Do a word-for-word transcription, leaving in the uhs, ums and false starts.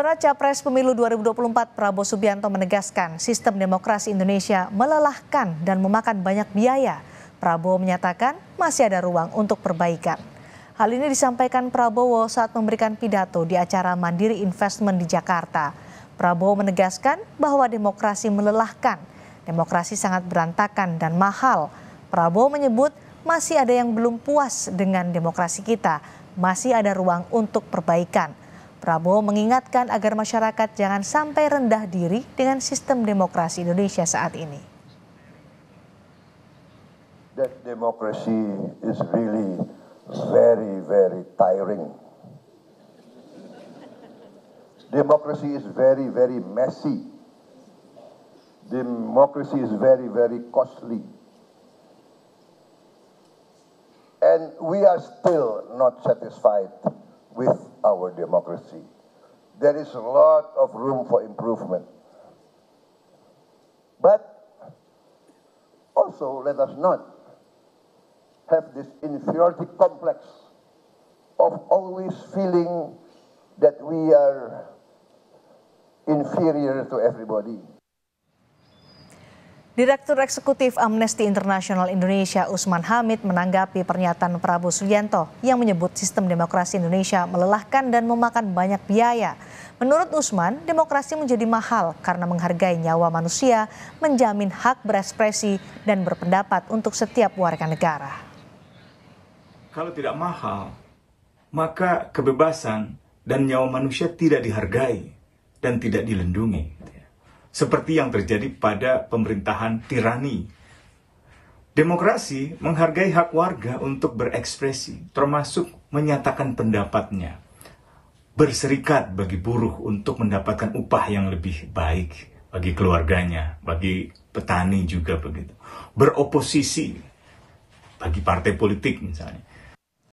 Saudara, Capres Pemilu dua ribu dua puluh empat Prabowo Subianto menegaskan sistem demokrasi Indonesia melelahkan dan memakan banyak biaya. Prabowo menyatakan masih ada ruang untuk perbaikan. Hal ini disampaikan Prabowo saat memberikan pidato di acara Mandiri Investment di Jakarta. Prabowo menegaskan bahwa demokrasi melelahkan, demokrasi sangat berantakan dan mahal. Prabowo menyebut masih ada yang belum puas dengan demokrasi kita, masih ada ruang untuk perbaikan. Prabowo mengingatkan agar masyarakat jangan sampai rendah diri dengan sistem demokrasi Indonesia saat ini. That democracy is really very, very tiring. Democracy is very, very messy. Democracy is very, very costly. And we are still not satisfied with our democracy. There is a lot of room for improvement. But also let us not have this inferiority complex of always feeling that we are inferior to everybody. Direktur Eksekutif Amnesty International Indonesia Usman Hamid menanggapi pernyataan Prabowo Subianto yang menyebut sistem demokrasi Indonesia melelahkan dan memakan banyak biaya. Menurut Usman, demokrasi menjadi mahal karena menghargai nyawa manusia, menjamin hak berekspresi dan berpendapat untuk setiap warga negara. Kalau tidak mahal, maka kebebasan dan nyawa manusia tidak dihargai dan tidak dilindungi. Seperti yang terjadi pada pemerintahan tirani. Demokrasi menghargai hak warga untuk berekspresi, termasuk menyatakan pendapatnya. Berserikat bagi buruh untuk mendapatkan upah yang lebih baik bagi keluarganya, bagi petani juga begitu. Beroposisi bagi partai politik misalnya.